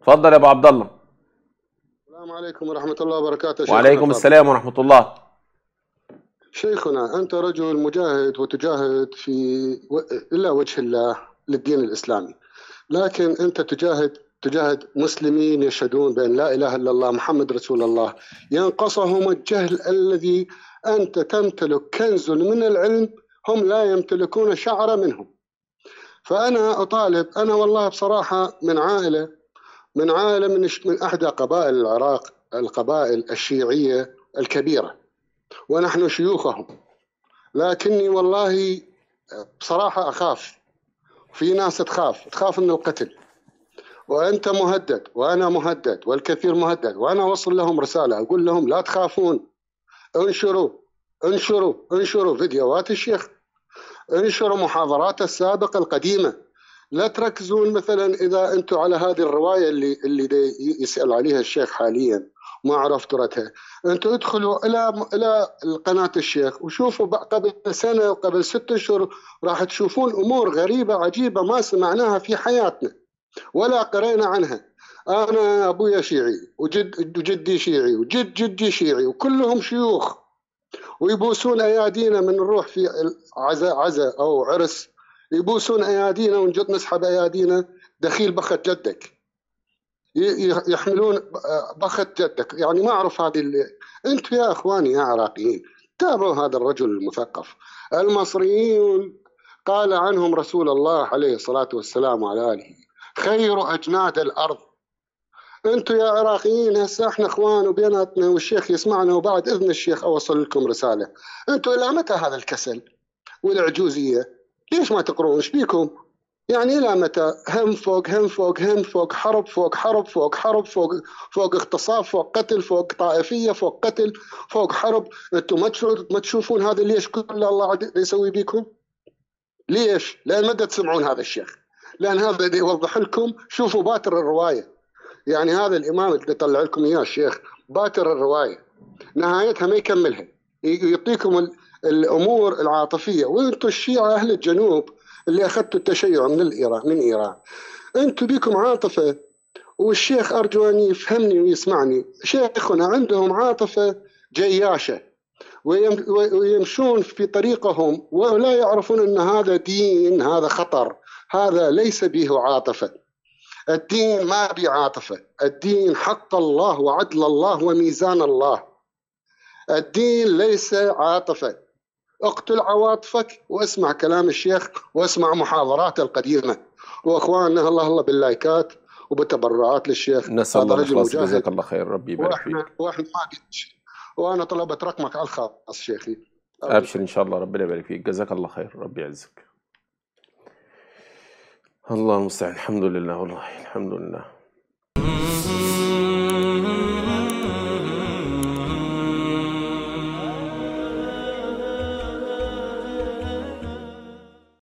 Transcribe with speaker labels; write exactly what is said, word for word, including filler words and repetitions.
Speaker 1: اتفضل يا ابو عبد الله.
Speaker 2: السلام عليكم ورحمة الله وبركاته شيخنا
Speaker 1: وعليكم
Speaker 2: الفاضل.
Speaker 1: السلام ورحمة الله.
Speaker 2: شيخنا أنت رجل مجاهد وتجاهد في و... إلا وجه الله للدين الإسلامي، لكن أنت تجاهد تجاهد مسلمين يشهدون بأن لا إله إلا الله محمد رسول الله، ينقصهم الجهل الذي أنت تمتلك كنز من العلم هم لا يمتلكون شعرة منهم. فأنا أطالب، أنا والله بصراحة من عائلة من عائلة من, من أحدى قبائل العراق، القبائل الشيعية الكبيرة، ونحن شيوخهم، لكني والله بصراحة أخاف، في ناس تخاف تخاف من القتل، وأنت مهدد وأنا مهدد والكثير مهدد، وأنا أوصل لهم رسالة أقول لهم لا تخافون، انشروا انشروا انشروا فيديوهات الشيخ، انشروا محاضراته السابقة القديمة، لا تركزون مثلا إذا أنتم على هذه الرواية اللي اللي يسأل عليها الشيخ حاليا ما عرفت ترتها، أنتم ادخلوا إلى إلى قناة الشيخ وشوفوا قبل سنة وقبل ست أشهر راح تشوفون أمور غريبة عجيبة ما سمعناها في حياتنا ولا قرينا عنها. أنا أبويا شيعي وجد وجدي شيعي وجد جدي شيعي وكلهم شيوخ، ويبوسون أيادينا من نروح في عزاء عزاء أو عرس، يبوسون أيادينا ونجد نسحب أيادينا دخيل بخت جدك، يحملون بخت جدك، يعني ما أعرف هذه اللي... أنتم يا أخواني يا عراقيين تابعوا هذا الرجل المثقف. المصريين قال عنهم رسول الله عليه الصلاة والسلام وعلى آله خير أجناد الأرض. أنتم يا عراقيين هسه احنا اخوان وبيناتنا والشيخ يسمعنا، وبعد إذن الشيخ أوصل لكم رسالة، أنتم إلى متى هذا الكسل والعجوزية؟ ليش ما تقرون؟ ايش بيكم؟ يعني إلى متى هم فوق هم فوق هم فوق حرب فوق حرب فوق حرب فوق فوق اغتصاب فوق قتل فوق طائفية فوق قتل فوق حرب؟ أنتم ما تشوفون هذا ليش كل الله يسوي بيكم؟ ليش؟ لأن ما تسمعون هذا الشيخ، لأن هذا يوضح لكم. شوفوا باتر الرواية، يعني هذا الإمام اللي طلع لكم إياه الشيخ باتر الرواية نهايتها ما يكملها، يعطيكم الأمور العاطفية، وأنتم الشيعة أهل الجنوب اللي أخذتوا التشيع من الإيران من إيران أنتم بيكم عاطفة، والشيخ أرجو أن يفهمني ويسمعني. شيخنا عندهم عاطفة جياشة ويمشون في طريقهم ولا يعرفون أن هذا دين، هذا خطر، هذا ليس به عاطفة. الدين ما بعاطفة، الدين حق الله وعدل الله وميزان الله، الدين ليس عاطفة. اقتل عواطفك واسمع كلام الشيخ واسمع محاضراته القديمة، واخواننا الله الله باللايكات وبالتبرعات للشيخ.
Speaker 1: نسأل
Speaker 2: هذا
Speaker 1: الله
Speaker 2: رجل
Speaker 1: الإخلاص،
Speaker 2: مجاهد،
Speaker 1: جزاك الله خير، ربي يبارك
Speaker 2: واحنا
Speaker 1: فيك.
Speaker 2: واحنا ما وانا طلبت رقمك على الخاص شيخي.
Speaker 1: أبشر إن شاء الله، ربنا يبارك فيك، جزاك الله خير، ربي يعزك. الله المستعان. الحمد لله، والله الحمد لله.